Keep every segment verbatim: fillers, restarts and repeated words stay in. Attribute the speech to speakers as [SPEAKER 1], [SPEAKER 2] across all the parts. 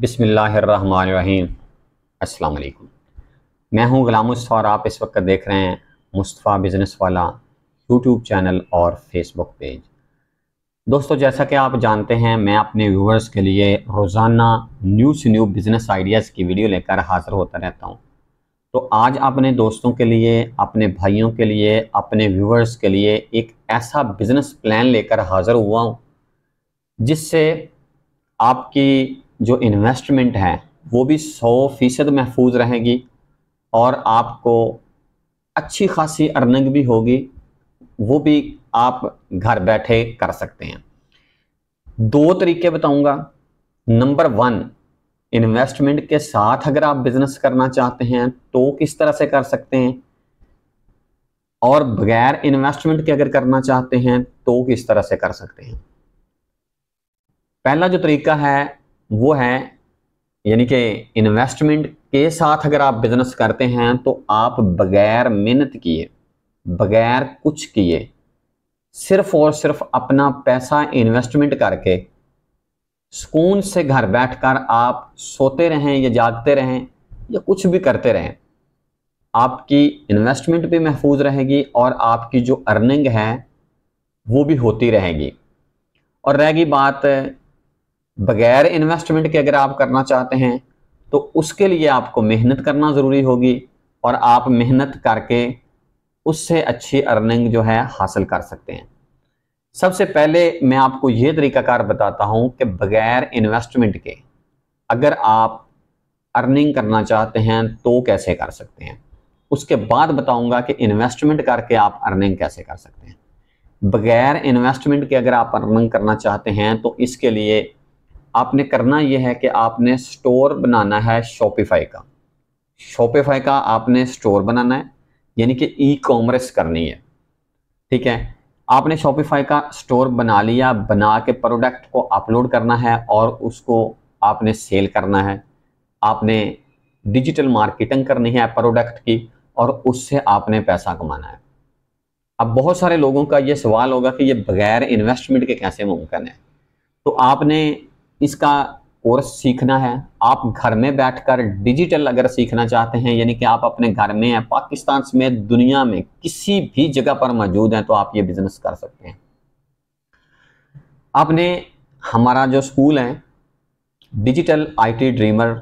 [SPEAKER 1] बिस्मिल्लाहिर्रहमानिर्रहीम। अस्सलाम वालेकुम। मैं हूं गुलाम मुस्तफा और आप इस वक्त देख रहे हैं मुस्तफ़ा बिज़नेस वाला यूट्यूब चैनल और फेसबुक पेज। दोस्तों, जैसा कि आप जानते हैं, मैं अपने व्यूअर्स के लिए रोज़ाना न्यू से न्यू बिज़नेस आइडियाज़ की वीडियो लेकर हाज़िर होता रहता हूं। तो आज अपने दोस्तों के लिए, अपने भाइयों के लिए, अपने व्यूअर्स के लिए एक ऐसा बिज़नेस प्लान लेकर हाज़िर हुआ हूँ जिससे आपकी जो इन्वेस्टमेंट है वो भी सौ फीसद महफूज रहेगी और आपको अच्छी खासी अर्निंग भी होगी, वो भी आप घर बैठे कर सकते हैं। दो तरीके बताऊंगा। नंबर वन, इन्वेस्टमेंट के साथ अगर आप बिजनेस करना चाहते हैं तो किस तरह से कर सकते हैं, और बगैर इन्वेस्टमेंट के अगर करना चाहते हैं तो किस तरह से कर सकते हैं। पहला जो तरीका है वो है, यानी कि इन्वेस्टमेंट के साथ अगर आप बिजनेस करते हैं तो आप बगैर मेहनत किए, बगैर कुछ किए, सिर्फ और सिर्फ अपना पैसा इन्वेस्टमेंट करके सुकून से घर बैठकर आप सोते रहें या जागते रहें या कुछ भी करते रहें, आपकी इन्वेस्टमेंट भी महफूज रहेगी और आपकी जो अर्निंग है वो भी होती रहेगी। और रहेगी बात बगैर इन्वेस्टमेंट के, अगर आप करना चाहते हैं तो उसके लिए आपको मेहनत करना ज़रूरी होगी और आप मेहनत करके उससे अच्छी अर्निंग जो है हासिल कर सकते हैं। सबसे पहले मैं आपको ये तरीकाकार बताता हूं कि बगैर इन्वेस्टमेंट के अगर आप अर्निंग करना चाहते हैं तो कैसे कर सकते हैं। उसके बाद बताऊंगा कि इन्वेस्टमेंट करके आप अर्निंग कैसे कर सकते हैं। बगैर इन्वेस्टमेंट के अगर आप अर्निंग करना चाहते हैं तो इसके लिए आपने करना यह है कि आपने स्टोर बनाना है शॉपिफाई का। शॉपिफाई का आपने स्टोर बनाना है, यानी कि ई कॉमर्स करनी है। ठीक है, आपने शॉपिफाई का स्टोर बना लिया, बना के प्रोडक्ट को अपलोड करना है और उसको आपने सेल करना है। आपने डिजिटल मार्केटिंग करनी है प्रोडक्ट की और उससे आपने पैसा कमाना है। अब बहुत सारे लोगों का ये सवाल होगा कि ये बगैर इन्वेस्टमेंट के कैसे मुमकिन है। तो आपने इसका कोर्स सीखना है। आप घर में बैठकर डिजिटल अगर सीखना चाहते हैं, यानी कि आप अपने घर में हैं, पाकिस्तान समेत दुनिया में किसी भी जगह पर मौजूद हैं, तो आप ये बिजनेस कर सकते हैं। आपने हमारा जो स्कूल है digital IT dreamer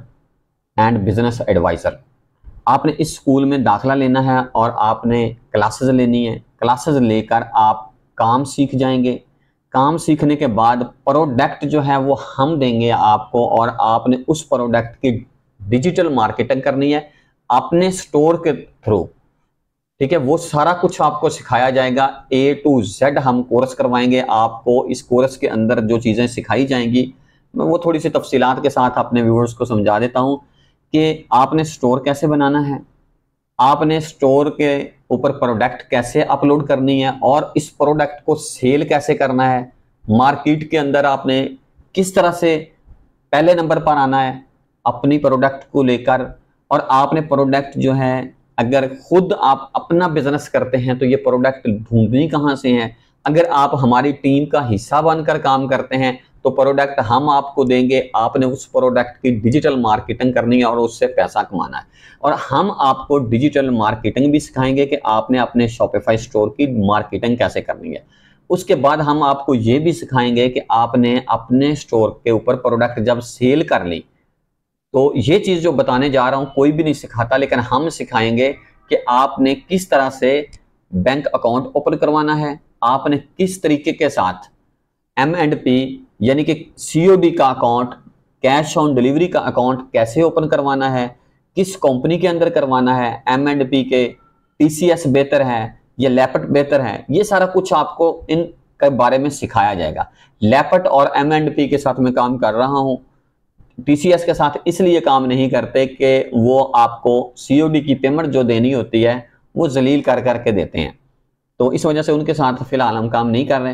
[SPEAKER 1] and business advisor, आपने इस स्कूल में दाखिला लेना है और आपने क्लासेस लेनी है। क्लासेस लेकर आप काम सीख जाएंगे। काम सीखने के बाद प्रोडक्ट जो है वो हम देंगे आपको और आपने उस प्रोडक्ट की डिजिटल मार्केटिंग करनी है अपने स्टोर के थ्रू। ठीक है, वो सारा कुछ आपको सिखाया जाएगा। ए टू जेड हम कोर्स करवाएंगे आपको। इस कोर्स के अंदर जो चीज़ें सिखाई जाएंगी मैं वो थोड़ी सी तफसीलात के साथ अपने व्यूअर्स को समझा देता हूँ कि आपने स्टोर कैसे बनाना है, आपने स्टोर के ऊपर प्रोडक्ट कैसे अपलोड करनी है और इस प्रोडक्ट को सेल कैसे करना है, मार्केट के अंदर आपने किस तरह से पहले नंबर पर आना है अपनी प्रोडक्ट को लेकर। और आपने प्रोडक्ट जो है, अगर खुद आप अपना बिजनेस करते हैं तो ये प्रोडक्ट ढूंढनी कहाँ से है। अगर आप हमारी टीम का हिस्सा बनकर काम करते हैं तो प्रोडक्ट हम आपको देंगे, आपने उस प्रोडक्ट की डिजिटल मार्केटिंग करनी है और उससे पैसा कमाना है। और हम आपको डिजिटल मार्केटिंग भी सिखाएंगे कि आपने अपने शॉपिफाई स्टोर की मार्केटिंग कैसे करनी है। उसके बाद हम आपको ये भी सिखाएंगे कि आपने अपने स्टोर के ऊपर प्रोडक्ट जब सेल कर ली, तो ये चीज़ जो बताने जा रहा हूँ कोई भी नहीं सिखाता, लेकिन हम सिखाएंगे कि आपने किस तरह से बैंक अकाउंट ओपन करवाना है, आपने किस तरीके के साथ एम एंड पी यानी कि सीओडी का अकाउंट, कैश ऑन डिलीवरी का अकाउंट कैसे ओपन करवाना है, किस कंपनी के अंदर करवाना है, एम एंड पी के टीसीएस बेहतर है या लैपट बेहतर है, ये सारा कुछ आपको इन के बारे में सिखाया जाएगा। लैपट और एम एंड पी के साथ मैं काम कर रहा हूँ, टीसीएस के साथ इसलिए काम नहीं करते कि वो आपको सीओडी की पेमेंट जो देनी होती है वो जलील कर करके देते हैं, तो इस वजह से उनके साथ फिलहाल हम काम नहीं कर रहे।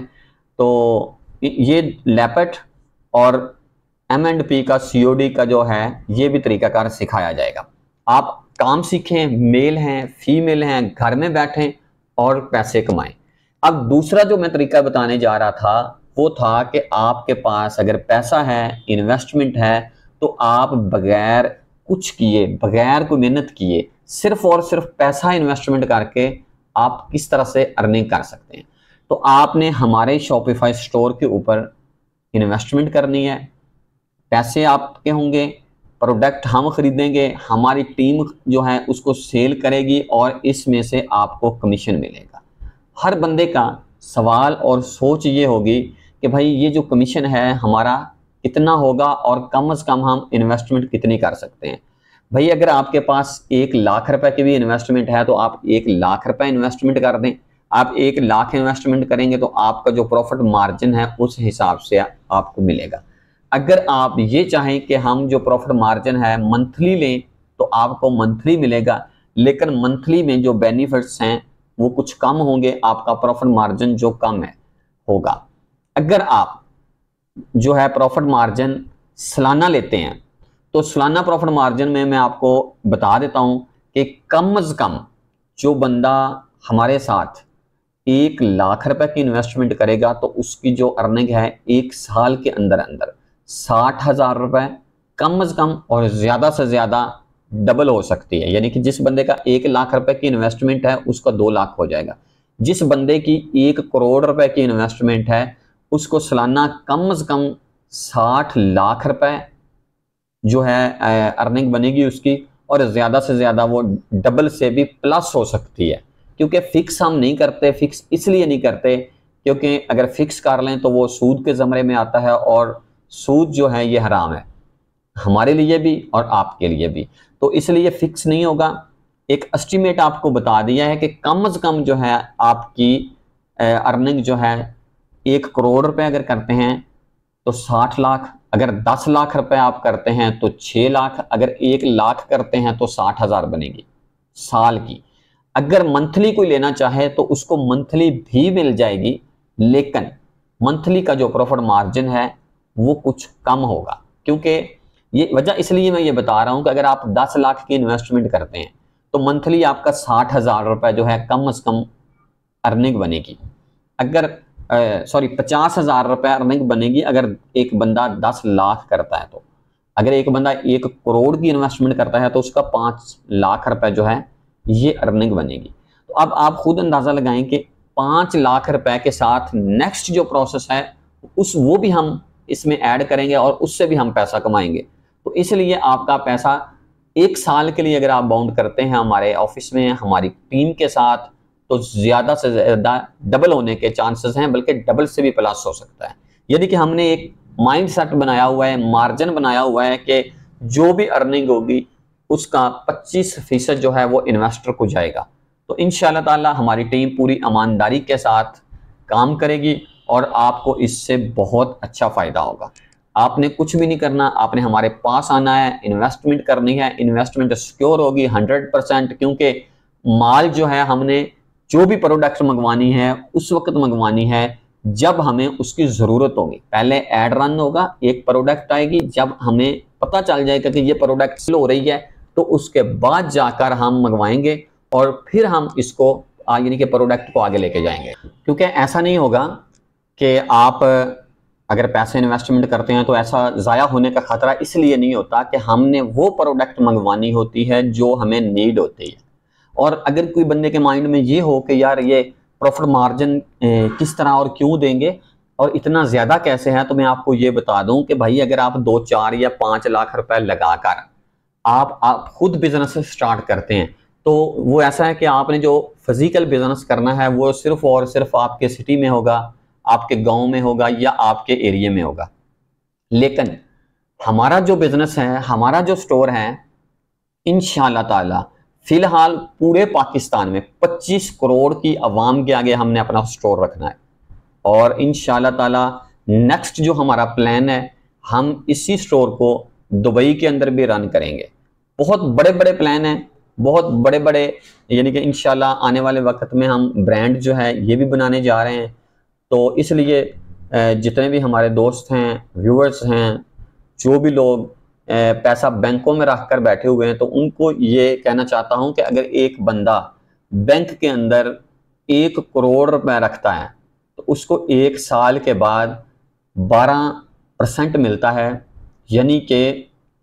[SPEAKER 1] तो ये लैपट और एम एंड पी का सीओडी का जो है ये भी तरीकाकार सिखाया जाएगा। आप काम सीखें, मेल हैं, फीमेल हैं, घर में बैठें और पैसे कमाएं। अब दूसरा जो मैं तरीका बताने जा रहा था वो था कि आपके पास अगर पैसा है, इन्वेस्टमेंट है, तो आप बगैर कुछ किए, बगैर कोई मेहनत किए, सिर्फ और सिर्फ पैसा इन्वेस्टमेंट करके आप किस तरह से अर्निंग कर सकते हैं। तो आपने हमारे शॉपिफाई स्टोर के ऊपर इन्वेस्टमेंट करनी है, पैसे आपके होंगे, प्रोडक्ट हम खरीदेंगे, हमारी टीम जो है उसको सेल करेगी और इसमें से आपको कमीशन मिलेगा। हर बंदे का सवाल और सोच ये होगी कि भाई ये जो कमीशन है हमारा कितना होगा और कम से कम हम इन्वेस्टमेंट कितनी कर सकते हैं। भाई अगर आपके पास एक लाख रुपए की भी इन्वेस्टमेंट है तो आप एक लाख रुपए इन्वेस्टमेंट कर दें। आप एक लाख इन्वेस्टमेंट करेंगे तो आपका जो प्रॉफिट मार्जिन है उस हिसाब से आपको मिलेगा। अगर आप ये चाहें कि हम जो प्रॉफिट मार्जिन है मंथली लें तो आपको मंथली मिलेगा, लेकिन मंथली में जो बेनिफिट्स हैं वो कुछ कम होंगे, आपका प्रॉफिट मार्जिन जो कम है होगा। अगर आप जो है प्रॉफिट मार्जिन सालाना लेते हैं तो सालाना प्रॉफिट मार्जिन में मैं आपको बता देता हूं कि कम से कम जो बंदा हमारे साथ एक लाख रुपए की इन्वेस्टमेंट करेगा तो उसकी जो अर्निंग है एक साल के अंदर अंदर साठ हजार रुपए कम से कम और ज्यादा से ज्यादा डबल हो सकती है। यानी कि जिस बंदे का एक लाख रुपए की इन्वेस्टमेंट है उसका दो लाख हो जाएगा। जिस बंदे की एक करोड़ रुपए की इन्वेस्टमेंट है उसको सालाना कम से कम साठ लाख रुपए जो है अर्निंग बनेगी उसकी, और ज्यादा से ज्यादा वो डबल से भी प्लस हो सकती है। क्योंकि फिक्स हम नहीं करते, फिक्स इसलिए नहीं करते क्योंकि अगर फिक्स कर लें तो वो सूद के ज़मरे में आता है और सूद जो है ये हराम है हमारे लिए भी और आपके लिए भी, तो इसलिए फिक्स नहीं होगा। एक एस्टिमेट आपको बता दिया है कि कम से कम जो है आपकी अर्निंग जो है एक करोड़ रुपए अगर करते हैं तो साठ लाख, अगर दस लाख रुपए आप करते हैं तो छः लाख, अगर एक लाख करते हैं तो साठ हजार बनेगी साल की। अगर मंथली कोई लेना चाहे तो उसको मंथली भी मिल जाएगी, लेकिन मंथली का जो प्रॉफिट मार्जिन है वो कुछ कम होगा। क्योंकि ये वजह इसलिए मैं ये बता रहा हूं कि अगर आप दस लाख की इन्वेस्टमेंट करते हैं तो मंथली आपका साठ हजार रुपए जो है कम से कम अर्निंग बनेगी। अगर सॉरी पचास हजार रुपए अर्निंग बनेगी अगर एक बंदा दस लाख करता है। तो अगर एक बंदा एक करोड़ की इन्वेस्टमेंट करता है तो उसका पाँच लाख रुपए जो है ये अर्निंग बनेगी। तो अब आप खुद अंदाजा लगाएं कि पाँच लाख रुपए के साथ नेक्स्ट जो प्रोसेस है उस वो भी हम इसमें ऐड करेंगे और उससे भी हम पैसा कमाएंगे। तो इसलिए आपका पैसा एक साल के लिए अगर आप बाउंड करते हैं हमारे ऑफिस में हमारी टीम के साथ तो ज्यादा से ज्यादा डबल होने के चांसेस हैं, बल्कि डबल से भी प्लस हो सकता है। यानी कि हमने एक माइंड सेट बनाया हुआ है, मार्जिन बनाया हुआ है कि जो भी अर्निंग होगी उसका पच्चीस फीसद जो है वो इन्वेस्टर को जाएगा। तो इंशाल्लाह ताला हमारी टीम पूरी ईमानदारी के साथ काम करेगी और आपको इससे बहुत अच्छा फायदा होगा। आपने कुछ भी नहीं करना, आपने हमारे पास आना है, इन्वेस्टमेंट करनी है, इन्वेस्टमेंट सिक्योर होगी हंड्रेड परसेंट, क्योंकि माल जो है हमने जो भी प्रोडक्ट मंगवानी है उस वक्त मंगवानी है जब हमें उसकी ज़रूरत होगी। पहले एड रन होगा, एक प्रोडक्ट आएगी, जब हमें पता चल जाएगा कि ये प्रोडक्ट सेल हो रही है तो उसके बाद जाकर हम मंगवाएंगे और फिर हम इसको यानी कि प्रोडक्ट को आगे लेके जाएंगे। क्योंकि ऐसा नहीं होगा कि आप अगर पैसे इन्वेस्टमेंट करते हैं तो ऐसा ज़ाया होने का खतरा इसलिए नहीं होता कि हमने वो प्रोडक्ट मंगवानी होती है जो हमें नीड होती है। और अगर कोई बंदे के माइंड में ये हो कि यार ये प्रॉफिट मार्जिन किस तरह और क्यों देंगे और इतना ज़्यादा कैसे है, तो मैं आपको ये बता दूं कि भाई अगर आप दो चार या पाँच लाख रुपए लगाकर आप आप खुद बिजनेस स्टार्ट करते हैं तो वो ऐसा है कि आपने जो फिजिकल बिजनेस करना है वो सिर्फ और सिर्फ आपके सिटी में होगा, आपके गांव में होगा या आपके एरिया में होगा। लेकिन हमारा जो बिजनेस है, हमारा जो स्टोर है, इंशाल्लाह ताला फिलहाल पूरे पाकिस्तान में पच्चीस करोड़ की आवाम के आगे हमने अपना स्टोर रखना है। और इंशाल्लाह ताला नेक्स्ट जो हमारा प्लान है, हम इसी स्टोर को दुबई के अंदर भी रन करेंगे। बहुत बड़े बड़े प्लान हैं, बहुत बड़े बड़े, यानी कि इंशाल्लाह आने वाले वक्त में हम ब्रांड जो है ये भी बनाने जा रहे हैं। तो इसलिए जितने भी हमारे दोस्त हैं, व्यूअर्स हैं, जो भी लोग पैसा बैंकों में रख कर बैठे हुए हैं, तो उनको ये कहना चाहता हूं कि अगर एक बंदा बैंक के अंदर एक करोड़ रुपए रखता है तो उसको एक साल के बाद बारह परसेंट मिलता है, यानी कि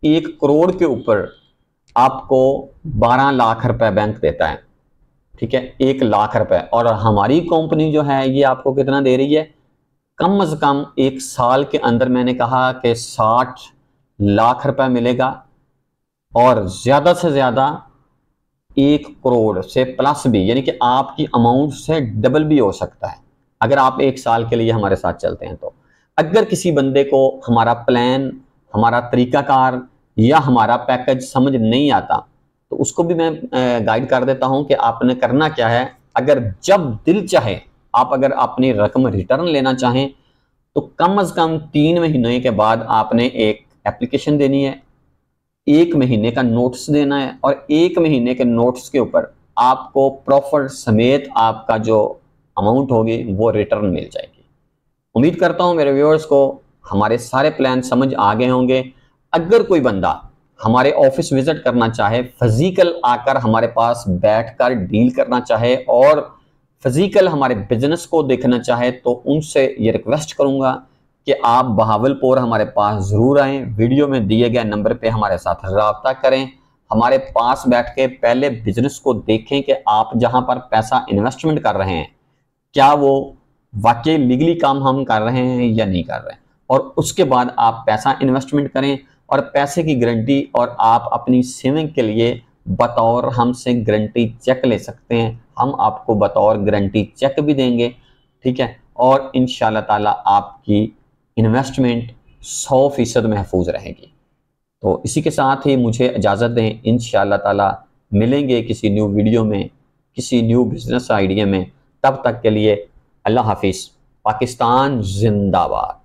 [SPEAKER 1] एक करोड़ के ऊपर आपको बारह लाख रुपए बैंक देता है, ठीक है, एक लाख रुपए। और हमारी कंपनी जो है ये आपको कितना दे रही है, कम से कम एक साल के अंदर मैंने कहा कि साठ लाख रुपए मिलेगा, और ज्यादा से ज्यादा एक करोड़ से प्लस भी, यानी कि आपकी अमाउंट से डबल भी हो सकता है अगर आप एक साल के लिए हमारे साथ चलते हैं। तो अगर किसी बंदे को हमारा प्लान, हमारा तरीकाकार या हमारा पैकेज समझ नहीं आता तो उसको भी मैं गाइड कर देता हूं कि आपने करना क्या है। अगर जब दिल चाहे आप अगर अपनी रकम रिटर्न लेना चाहें तो कम से कम तीन महीने के बाद आपने एक एप्लीकेशन देनी है, एक महीने का नोटिस देना है, और एक महीने के नोटिस के ऊपर आपको प्रॉफिट समेत आपका जो अमाउंट होगी वो रिटर्न मिल जाएगी। उम्मीद करता हूं मेरे व्यूअर्स को हमारे सारे प्लान समझ आ गए होंगे। अगर कोई बंदा हमारे ऑफिस विजिट करना चाहे, फिजिकल आकर हमारे पास बैठकर डील करना चाहे और फिजिकल हमारे बिजनेस को देखना चाहे, तो उनसे ये रिक्वेस्ट करूंगा कि आप बहावलपुर हमारे पास जरूर आएँ। वीडियो में दिए गए नंबर पे हमारे साथ रब्ता करें, हमारे पास बैठ के पहले बिजनेस को देखें कि आप जहां पर पैसा इन्वेस्टमेंट कर रहे हैं क्या वो वाकई लीगली काम हम कर रहे हैं या नहीं कर रहे हैं, और उसके बाद आप पैसा इन्वेस्टमेंट करें और पैसे की गारंटी, और आप अपनी सेविंग के लिए बतौर हमसे गारंटी चेक ले सकते हैं। हम आपको बतौर गारंटी चेक भी देंगे, ठीक है, और इंशाल्लाह ताला आपकी इन्वेस्टमेंट सौ फीसद महफूज रहेगी। तो इसी के साथ ही मुझे इजाज़त दें, इंशाल्लाह ताला मिलेंगे किसी न्यू वीडियो में, किसी न्यू बिजनेस आइडिया में। तब तक के लिए अल्लाह हाफिज़। पाकिस्तान जिंदाबाद।